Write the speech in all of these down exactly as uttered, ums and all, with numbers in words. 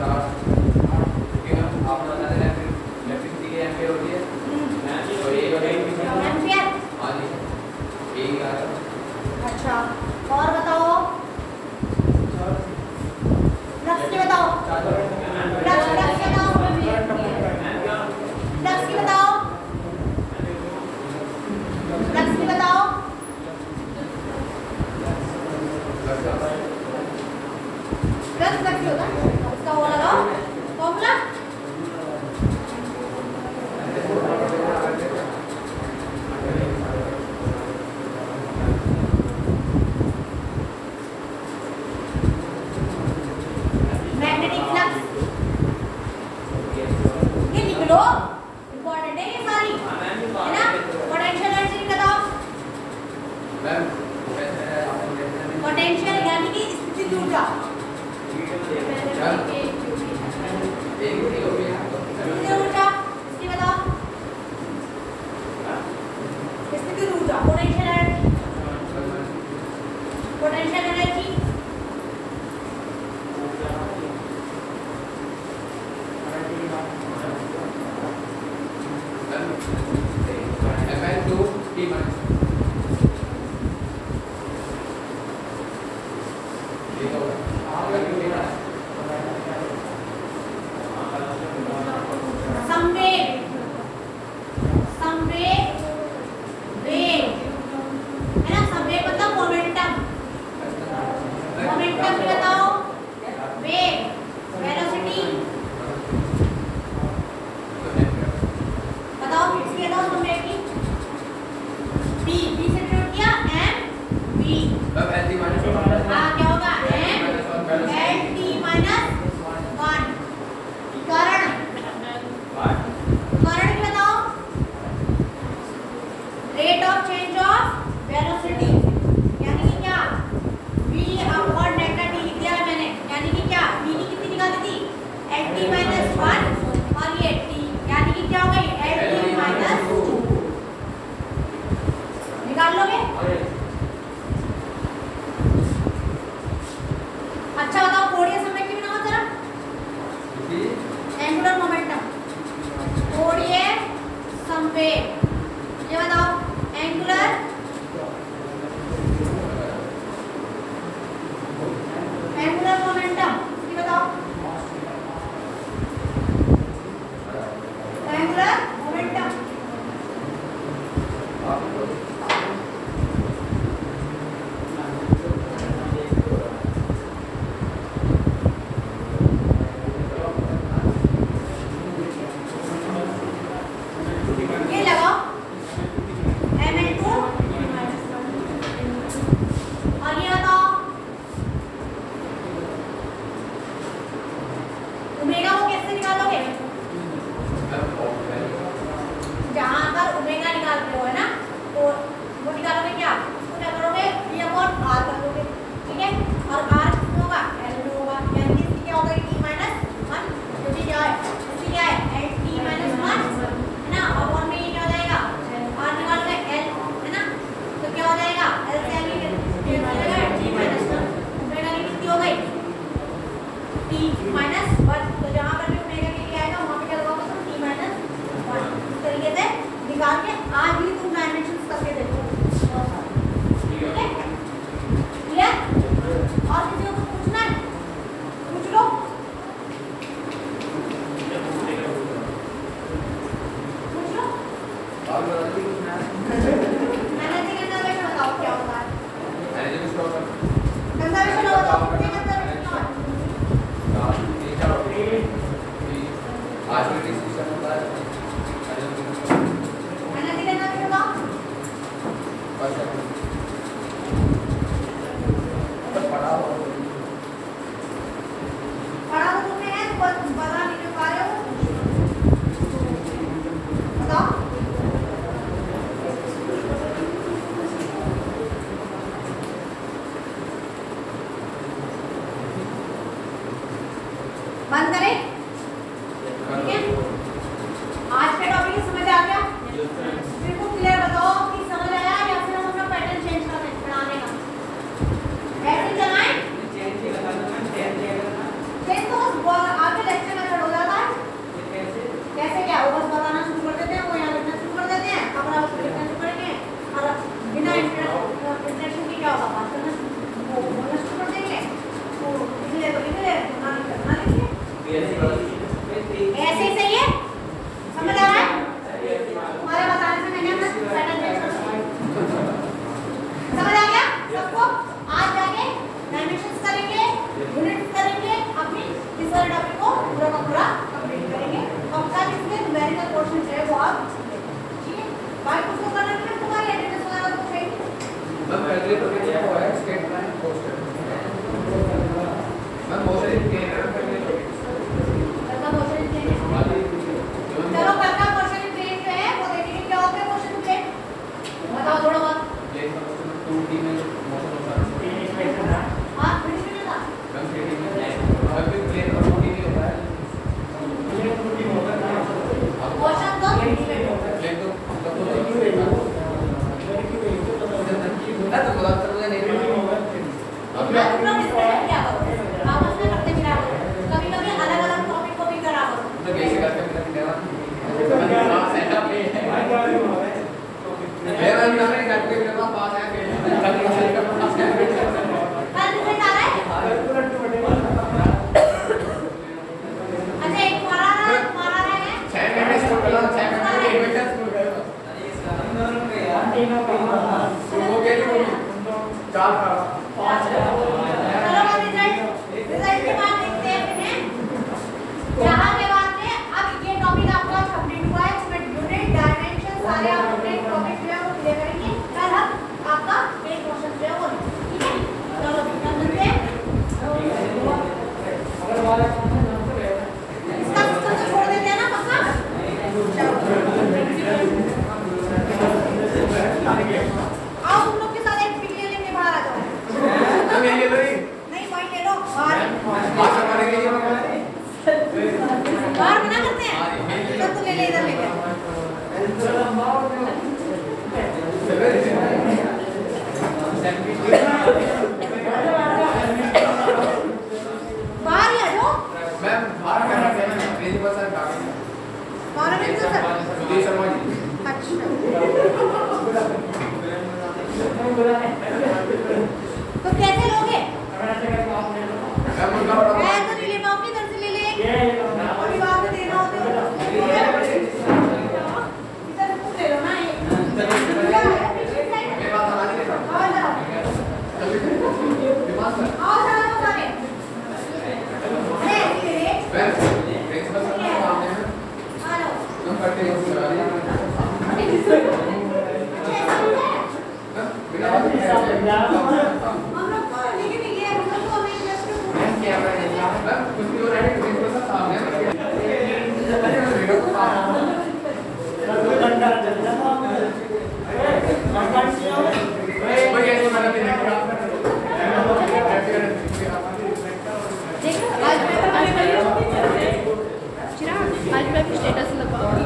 अच्छा और बताओ फ्लक्स की बताओ फ्लक्स फ्लक्स की बताओ फ्लक्स की बताओ फ्लक्स की बताओ फ्लक्स फ्लक्स होगा इसका वो लगाओ फॉर्मूला बंद करें। ठीक है, आज का टॉपिक समझ आ गया? बिल्कुल क्लियर बताओ कि समझ आया या फिर हम अपना पैटर्न चेंज कर दें पढ़ाने का? ऐसे चलाएं चेंज तो आगे बाहर ही आ जाओ। मैम बाहर करना है ना प्रिंसिपल सर का कौन है प्रिंसिपल सर? सुधीर शर्मा जी। अच्छा तो कैसे लोगे? मैम उनका बड़ा मैं तो नहीं ले पाऊंगी, इधर से ले ले। और ये बात देना होते हो इधर तुम ले लो ना ये। क्या है? मेरे पास आना नहीं था आओ जाओ दिमाग में आओ जाओ सारे। अरे ले ले। मैम प्रिंसिपल सर के सामने में आ जाओ। हम करते हैं अच्छा ऐसा होता है? बिना बात के हम लोग को लेके नहीं गए, हम लोग को हमें इंटरेस्ट में मैम क्या करेंगे मैम कुछ भी हो रहा है प्रिंसिपल सर सामने में वीडियो को भाई ऐसे मैंने देखा देखो आज मैं आज मैं चिराग आज मैं भी स्टेटस लगाऊंगी।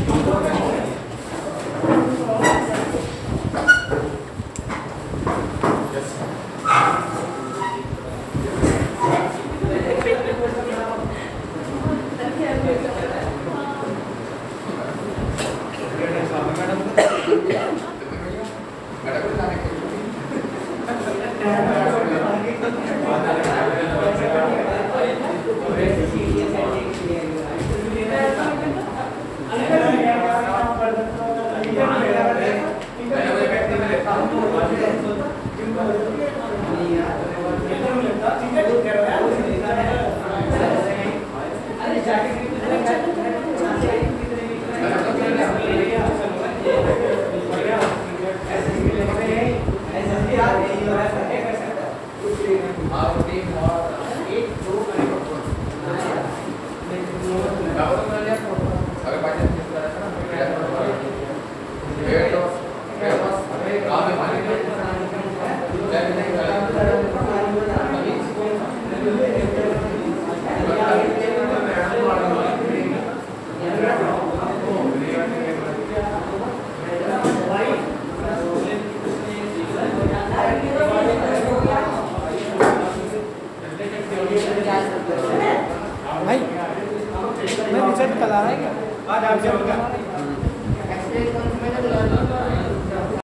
भाई मैं रिजल्ट कल आ रहा है क्या? आज आप जब